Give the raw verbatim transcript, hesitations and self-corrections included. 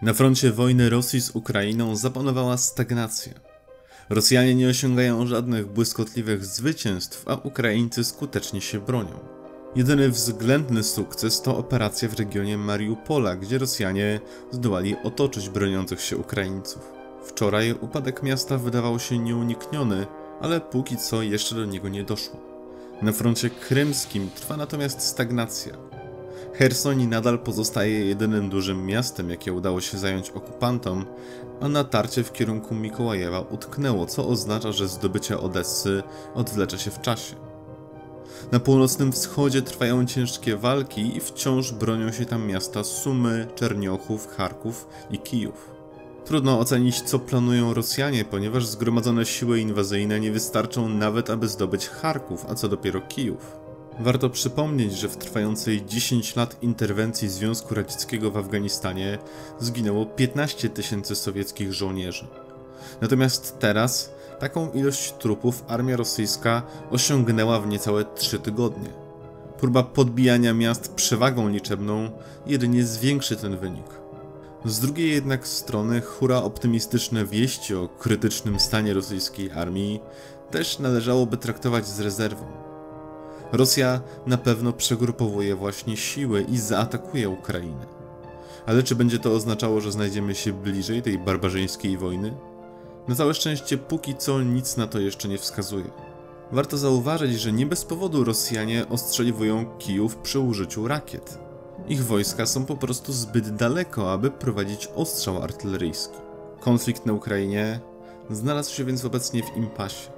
Na froncie wojny Rosji z Ukrainą zapanowała stagnacja. Rosjanie nie osiągają żadnych błyskotliwych zwycięstw, a Ukraińcy skutecznie się bronią. Jedyny względny sukces to operacja w regionie Mariupola, gdzie Rosjanie zdołali otoczyć broniących się Ukraińców. Wczoraj upadek miasta wydawał się nieunikniony, ale póki co jeszcze do niego nie doszło. Na froncie krymskim trwa natomiast stagnacja. Cherson nadal pozostaje jedynym dużym miastem, jakie udało się zająć okupantom, a natarcie w kierunku Mikołajewa utknęło, co oznacza, że zdobycie Odessy odwlecze się w czasie. Na północnym wschodzie trwają ciężkie walki i wciąż bronią się tam miasta Sumy, Czerniochów, Charków i Kijów. Trudno ocenić, co planują Rosjanie, ponieważ zgromadzone siły inwazyjne nie wystarczą nawet, aby zdobyć Charków, a co dopiero Kijów. Warto przypomnieć, że w trwającej dziesięć lat interwencji Związku Radzieckiego w Afganistanie zginęło piętnaście tysięcy sowieckich żołnierzy. Natomiast teraz taką ilość trupów armia rosyjska osiągnęła w niecałe trzy tygodnie. Próba podbijania miast przewagą liczebną jedynie zwiększy ten wynik. Z drugiej jednak strony hura optymistyczne wieści o krytycznym stanie rosyjskiej armii też należałoby traktować z rezerwą. Rosja na pewno przegrupowuje właśnie siły i zaatakuje Ukrainę. Ale czy będzie to oznaczało, że znajdziemy się bliżej tej barbarzyńskiej wojny? Na całe szczęście póki co nic na to jeszcze nie wskazuje. Warto zauważyć, że nie bez powodu Rosjanie ostrzeliwują Kijów przy użyciu rakiet. Ich wojska są po prostu zbyt daleko, aby prowadzić ostrzał artyleryjski. Konflikt na Ukrainie znalazł się więc obecnie w impasie.